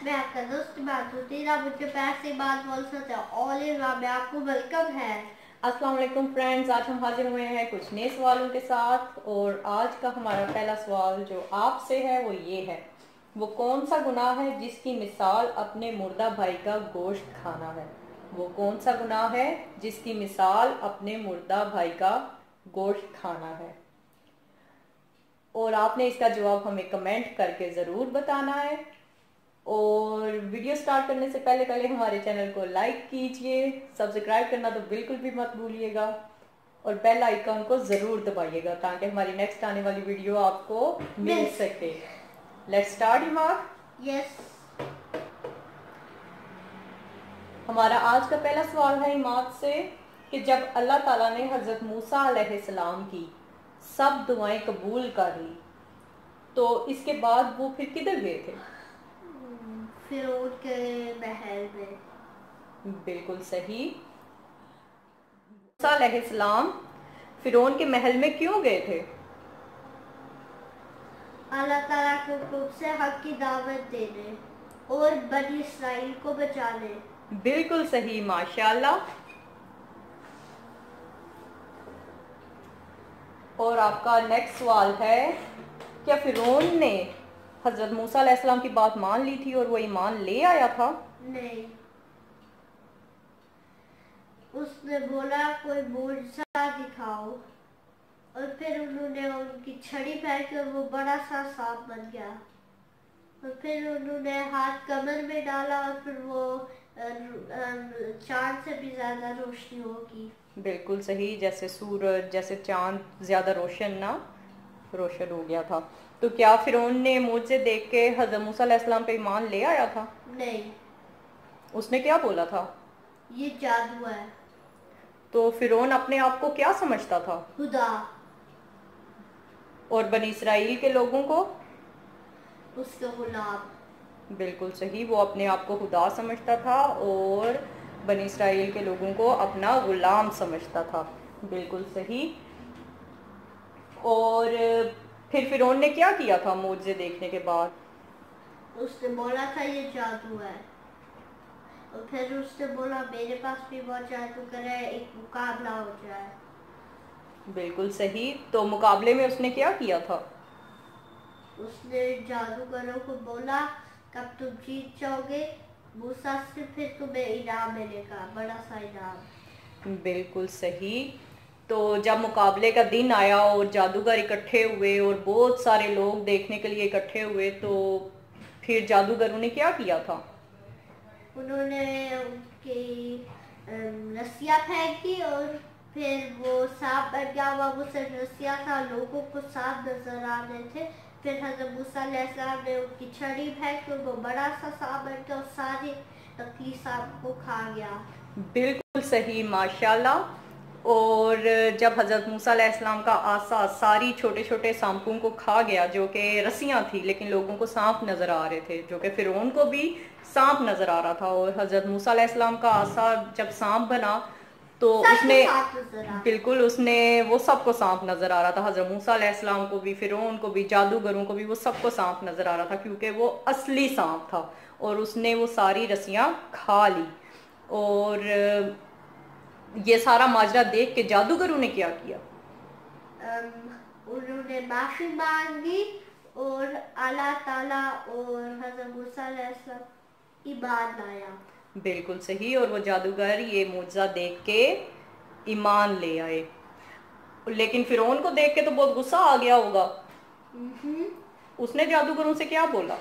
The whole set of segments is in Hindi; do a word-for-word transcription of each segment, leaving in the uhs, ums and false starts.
मैं आपका दोस्त बात होती ना मुझे पैर से बात बोल सकते ऑल इन में आपको वेलकम है। अस्सलाम वालेकुम फ्रेंड्स, आज हम हाजिर हुए हैं कुछ नए सवालों के साथ। और आज का हमारा पहला सवाल जो आपसे है वो ये है, वो कौन सा गुनाह है जिसकी मिसाल अपने मुर्दा भाई का गोश्त खाना है। वो कौन सा गुनाह है जिसकी मिसाल अपने मुर्दा भाई का गोश्त खाना है। और आपने इसका जवाब हमें कमेंट करके ज़रूर बताना है। और वीडियो स्टार्ट करने से पहले पहले हमारे चैनल को लाइक कीजिए, सब्सक्राइब करना तो बिल्कुल भी मत भूलिएगा और बेल आइकन को ज़रूर दबाइएगा ताकि हमारी नेक्स्ट आने वाली वीडियो आपको मिल सके। Let's start Imad. यस। हमारा आज का पहला सवाल है इमाद से कि जब अल्लाह ताला ने हज़रत मूसा अलैहिस्सलाम की सब दुआएं कबूल कर ली तो इसके बाद वो फिर किधर गए थे? फिरौन के महल में। बिल्कुल सही। मूसा अलैहिस्सलाम फिरौन के महल में क्यों गए थे? अल्लाह ताला के हुक्म से हक की दावत देने और बनी इसराइल को बचाने। बिल्कुल सही, माशाल्लाह। और आपका नेक्स्ट सवाल है, क्या फिरौन ने हजरत मूसा अलैहिस्सलाम की बात मान ली थी और वो ईमान ले आया था? नहीं, उसने बोला कोई मोजज़ा दिखाओ और फिर उन्होंने उनकी छड़ी फेंकी और वो बड़ा सा सांप बन गया और फिर उन्होंने हाथ कमर में डाला और फिर वो चांद से भी ज्यादा रोशनी होगी। बिल्कुल सही, जैसे सूरज जैसे चांद ज्यादा रोशन ना रोशन हो गया था। तो क्या फिरौन ने मुझे देख के हजरत मूसा अलैहिस्सलाम पे ईमान ले आया था? नहीं। उसने क्या बोला था? ये जादू है। तो फिरौन अपने आप को क्या समझता था? खुदा। और बनी इसराइल के लोगों को? उसके गुलाम। बिल्कुल सही, वो अपने आप को खुदा समझता था और बनी इसराइल के लोगों को अपना गुलाम समझता था। बिल्कुल सही। और फिर फिरौन ने क्या किया था मुझे देखने के बाद? उसने बोला था ये जादू है और फिर उसने बोला मेरे पास भी बहुत जादू करे, एक मुकाबला हो जाए। बिल्कुल सही। तो मुकाबले में उसने क्या किया था? उसने जादूगरों को बोला कब तुम जीत जाओगे मूसा से फिर तुम्हें इनाम मिलेगा, बड़ा सा इनाम। बिल्कुल सही। तो जब मुकाबले का दिन आया और जादूगर इकट्ठे हुए और बहुत सारे लोग देखने के लिए इकट्ठे हुए तो फिर जादूगरों ने क्या किया था? उन्होंने उनकी रस्सियाँ फेंकी और फिर वो सांप बन गया। वह वो सिर्फ रस्सियाँ था, लोगों को सांप नजर आ रहे थे। फिर हज़रत मूसा अलैहिस्सलाम ने उनकी छड़ी फेंकी और वो बड़ा सा सांप बन गया और सारे नकली सांप को खा गया। बिल्कुल सही, माशाल्लाह। और जब हज़रत मूसा अलैहिस्सलाम का आसा सारी छोटे छोटे सांपों को खा गया जो कि रस्सियाँ थी लेकिन लोगों को सांप नज़र आ रहे थे, जो कि फिरौन को भी सांप नज़र आ रहा था, और हज़रत मूसा अलैहिस्सलाम का आसा जब सांप बना तो उसने बिल्कुल उसने वो सबको सांप नज़र आ रहा था। हज़रत मूसा अलैहिस्सलाम को भी, फिरौन को भी, जादूगरों को भी, वो सबको सांप नज़र आ रहा था क्योंकि वो असली सांप था और उसने वो सारी रस्सियाँ खा ली। और ये सारा माजरा देख के जादूगरों ने क्या किया? उन्होंने माफी मांगी और अल्लाह ताला और हज़रत मूसा अलैहिस्सलाम ईमान लाया। बिल्कुल सही। और वो जादूगर ये मुआजिजा देख के ईमान ले आए, लेकिन फिरौन को देख के तो बहुत गुस्सा आ गया होगा। उसने जादूगरों से क्या बोला?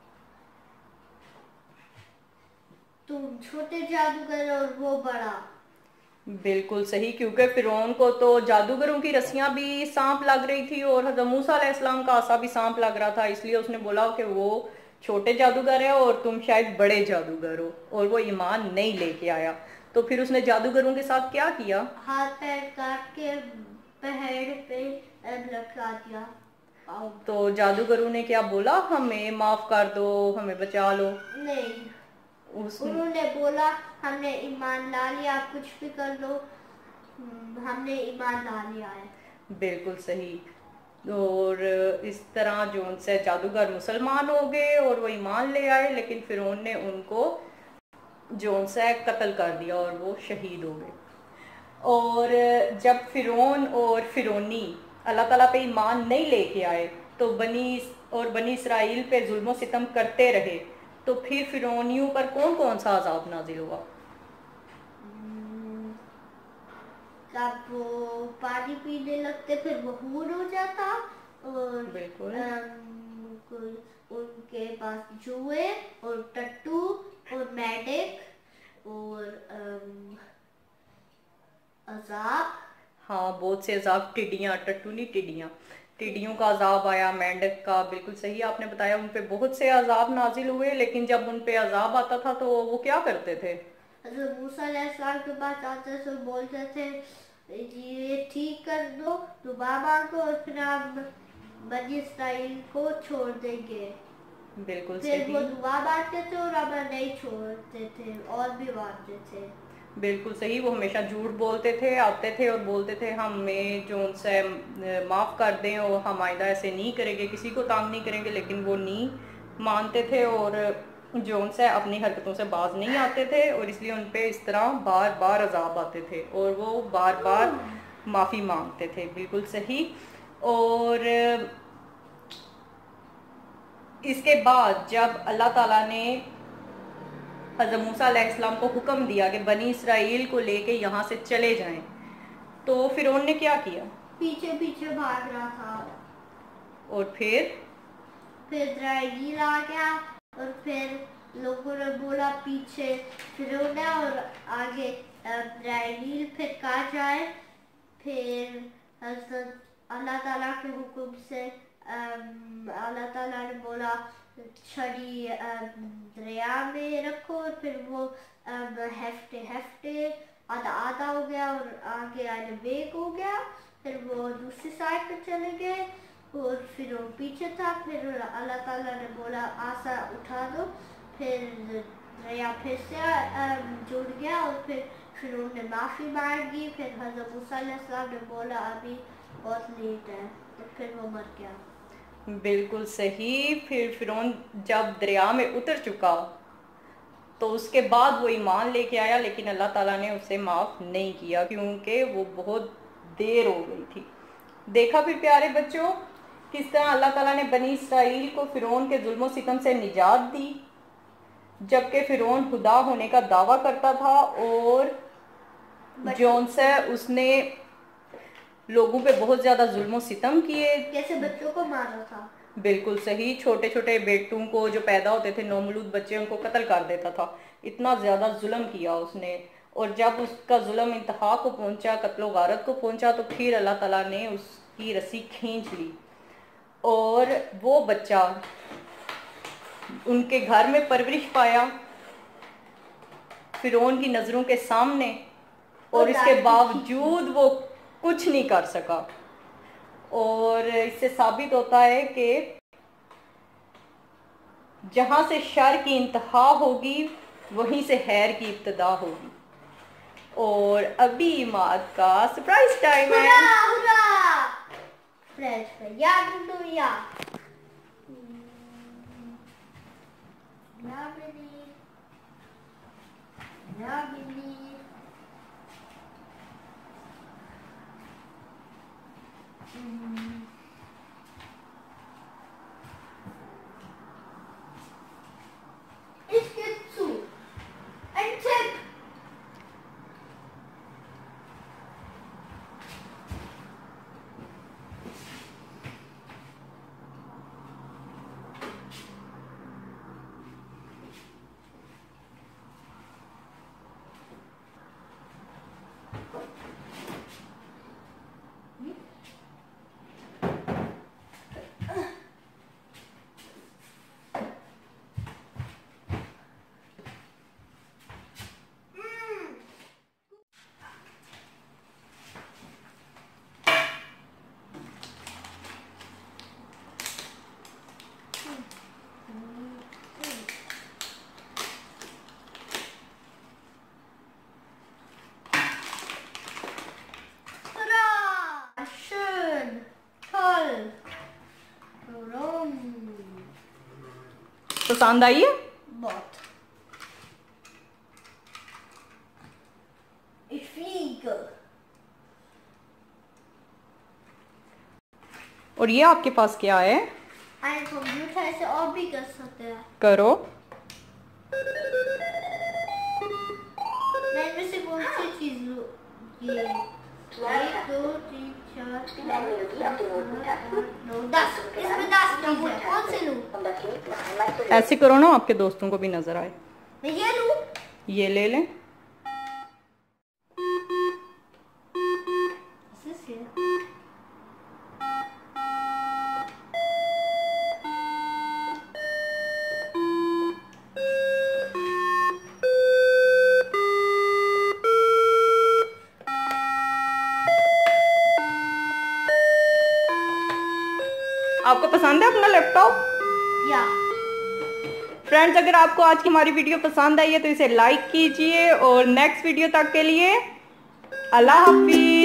तुम छोटे जादूगर और वो बड़ा। बिल्कुल सही, क्योंकि फिरौन को तो जादूगरों की रस्सियां भी सांप लग रही थी और हज़रत मूसा अलैहिस्सलाम का आसा भी सांप लग रहा था, इसलिए उसने बोला कि वो छोटे जादूगर है और तुम शायद बड़े जादूगर हो, और वो ईमान नहीं लेके आया। तो फिर उसने जादूगरों के साथ क्या किया? हाथ पैर काट के पहाड़ पे लटका दिया। तो जादूगरों ने क्या बोला, हमें माफ कर दो, हमें बचा लो? नहीं, उस उन्होंने बोला हमने ईमान ला लिया, आप कुछ भी कर लो, हमने ईमान ला लिया है। बिल्कुल सही। और इस तरह जो उनसे जादूगर मुसलमान हो गए और वो ईमान ले आए, लेकिन फिरौन ने उनको जो उनसे कत्ल कर दिया और वो शहीद हो गए। और जब फिरौन और फिरौनी अल्लाह ताला पे ईमान नहीं लेके आए तो बनी और बनी इसराइल पे जुल्म सितम करते रहे, तो फिर फिरौनियों पर कौन कौन सा अजाब नाजिल हुआ? जब वो पानी पीने लगते फिर वो हूर हो जाता, और बिल्कुल कोई उनके पास जुए और टट्टू और मेढक और अम, अजाब। हाँ, बहुत से अजाब, टिड्डियाँ, टट्टू नहीं टिड्डियाँ, टिड्डियों का अजाब आया, मेंढक का, बिल्कुल सही आपने बताया, उन पे बहुत से अजाब नाजिल हुए। लेकिन जब उन पे अजाब आता था तो वो क्या करते थे? हज़रत मूसा अलैहिस्सलाम के पास आते थे, बोलते थे ये ठीक कर दो, दुआ मांगो और फिर हम बनी इस्राइल को छोड़ देंगे। बिल्कुल फिर सही, वो दुआ मांगते थे और हमें नहीं छोड़ते थे और भी मांगते थे। बिल्कुल सही। वो हमेशा झूठ बोलते थे, आते थे और बोलते थे हमें जो उनसे माफ़ कर दें और हम आइंदा ऐसे नहीं करेंगे, किसी को तंग नहीं करेंगे, लेकिन वो नहीं मानते थे और जो उनसे अपनी हरकतों से बाज नहीं आते थे, और इसलिए उन पे इस तरह बार बार अजाब आते थे और वो बार बार माफ़ी मांगते थे। बिल्कुल सही। और इसके बाद जब अल्लाह ताला ने हज़रत मूसा अलैहिस्सलाम को हुक्म दिया कि बनी इसराइल को लेके यहाँ से चले जाएं, तो फिरौन ने क्या किया? पीछे पीछे भाग रहा था। और फिर फिर इजराइल आ गया और फिर लोगों ने बोला पीछे फिरौन है और आगे इजराइल, फिर कहा जाए। फिर हज़रत अल्लाह ताला के हुक्म से अम, अल्लाह ताला ने बोला छड़ी अम, दरिया में रखो, और फिर वो अम, हेफ्टे हेफ्टे आधा आधा हो गया और आगे आगे बेक हो गया। फिर वो दूसरी साइड पे चले गए और फिर वो पीछे था। फिर अल्लाह ताला ने बोला आसा उठा दो, फिर दरिया फिर से अम, जुड़ गया और फिर फिर उन्होंने माफ़ी मांगी। फिर हज़रत मूसा अलैहिस्सलाम ने बोला अभी बहुत लेट है, तो फिर वो मर गया। बिल्कुल सही। फिर फिरौन जब दरिया में उतर चुका तो उसके बाद वो ईमान लेके आया, लेकिन अल्लाह ताला ने उसे माफ़ नहीं किया क्योंकि वो बहुत देर हो गई थी। देखा फिर प्यारे बच्चों किस तरह अल्लाह ताला ने बनी इसराइल को फिरौन के जुल्म सितम से निजात दी, जबकि फिरौन खुदा होने का दावा करता था और जौन से उसने लोगों पे बहुत ज्यादा जुल्म सितम किए। कैसे बच्चों को मारा था। बिल्कुल सही। छोटे छोटे बेटों को जो पैदा होते थे, नौमलूद बच्चे, उनको कत्ल कर देता था। इतना ज्यादा जुल्म किया उसने, और जब उसका जुल्म इंतहा को पहुंचा, कत्लो गारत को पहुंचा, तो फिर अल्लाह ताला ने उसकी रस्सी खींच ली और वो बच्चा उनके घर में परवरिश पाया फिरौन की नजरों के सामने, और इसके बावजूद वो कुछ नहीं कर सका। और इससे साबित होता है कि जहां से शर की इंतहा होगी वहीं से खैर की इब्तदा होगी। और अभी इमाद का सरप्राइज टाइम है। हुरा, हुरा! फ्रेश या गुड्डू या या बिल्ली या बिल्ली इसके सू एंड टिप बॉल। पसंद आई है बहुत। और ये आपके पास क्या है? कंप्यूटर ऐसे और भी कर सकते हैं। करो। मैं इनमें से कौन सी चीज लूं? ये एक दो तीन चार नौ दस, इसमें दस चीज है, कौन सी लूं? ऐसे करो ना आपके दोस्तों को भी नजर आए। मैं ये लूं? ये ले लें। आपको पसंद है अपना लैपटॉप? या फ्रेंड्स, अगर आपको आज की हमारी वीडियो पसंद आई है तो इसे लाइक कीजिए और नेक्स्ट वीडियो तक के लिए अल्लाह हाफिज।